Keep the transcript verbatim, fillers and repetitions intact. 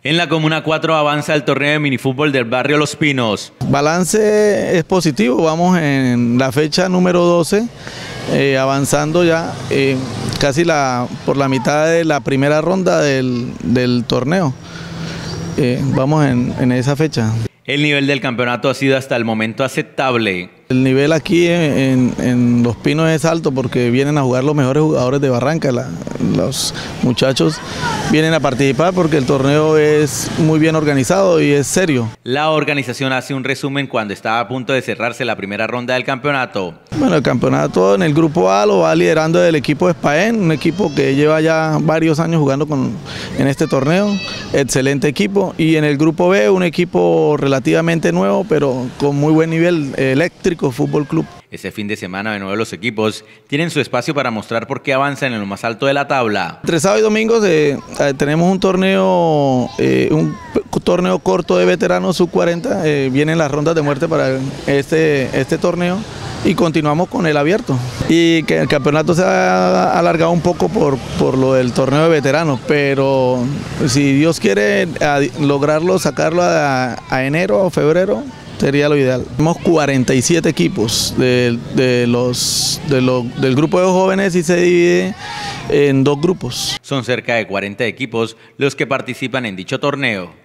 En la Comuna cuatro avanza el torneo de minifútbol del barrio Los Pinos. Balance es positivo, vamos en la fecha número doce, eh, avanzando ya eh, casi la, por la mitad de la primera ronda del, del torneo. Eh, vamos en, en esa fecha. El nivel del campeonato ha sido hasta el momento aceptable. El nivel aquí en, en Los Pinos es alto porque vienen a jugar los mejores jugadores de Barranca. La, los muchachos vienen a participar porque el torneo es muy bien organizado y es serio. La organización hace un resumen cuando estaba a punto de cerrarse la primera ronda del campeonato. Bueno, el campeonato en el grupo A lo va liderando el equipo de Espaén, un equipo que lleva ya varios años jugando con, en este torneo. Excelente equipo. Y en el grupo B un equipo relativamente nuevo pero con muy buen nivel, Eléctrico Fútbol Club. Este fin de semana de nuevo los equipos tienen su espacio para mostrar por qué avanzan en lo más alto de la tabla. Entre sábado y domingo eh, tenemos un torneo, eh, un torneo corto de veteranos sub cuarenta, eh, vienen las rondas de muerte para este, este torneo y continuamos con el abierto. Y que el campeonato se ha alargado un poco por, por lo del torneo de veteranos, pero si Dios quiere a, lograrlo, sacarlo a, a enero o febrero, sería lo ideal. Tenemos cuarenta y siete equipos de, de los, de lo, del grupo de jóvenes y se divide en dos grupos. Son cerca de cuarenta equipos los que participan en dicho torneo.